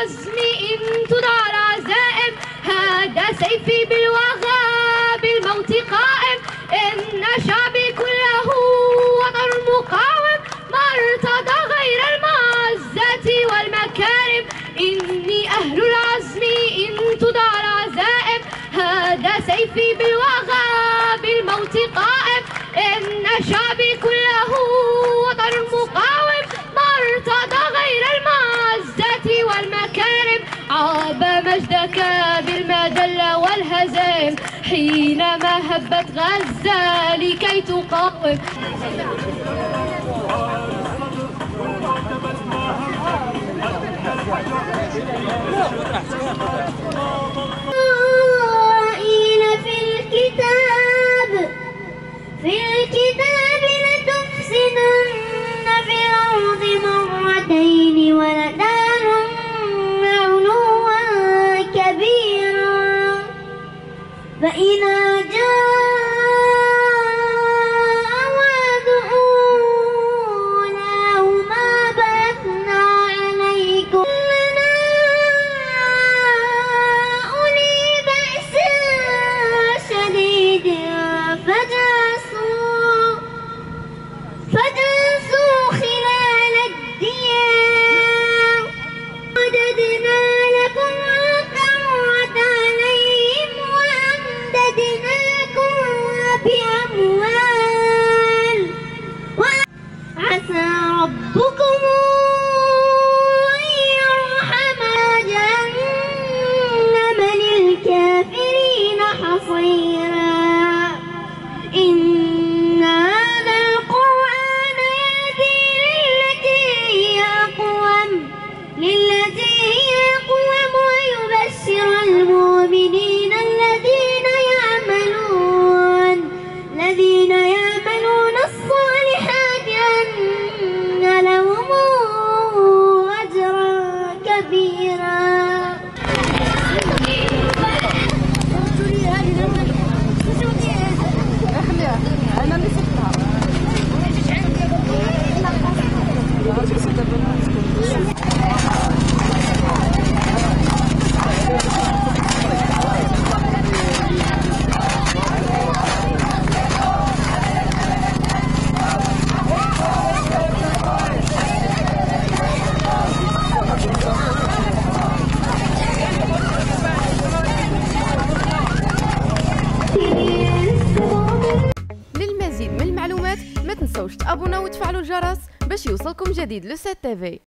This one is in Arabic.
العزم إن تدع العزائم، هذا سيفي بالوغى بالموت قائم. إن شعبي كله وطن مقاوم، ما ارتضى غير المعزة والمكارم. إني أهل العزم إن تدع العزائم، هذا سيفي بالوغى بالموت قائم. إن شعبي كله وطن مقاوم، ما ارتضى غير المعزة والمكارم. عاب مجدك بالمذل والهزائم، حينما هبت غزة لكي تقاوم. في الكتاب لتفسدن في الأرض مرتين ولتعلن علوا كبيرا. فإذا جاء وعد أولاهما بعثنا عليكم أولي بأس شديد فجاسوا خلال الديار. وجدنا لكم القوة عليهم وأمددناكم بأموال. عسى ربكم أن يرحم جهنم للكافرين حصيرا. إن هذا القرآن يهدي للتي هي أقوم ويبشر المؤمنين الذين يعملون الصالحات أن لهم أجرا كبيرا. للمزيد من المعلومات ما تنسوش تابونا وتفعلوا الجرس باش يوصلكم جديد لو 7 TV.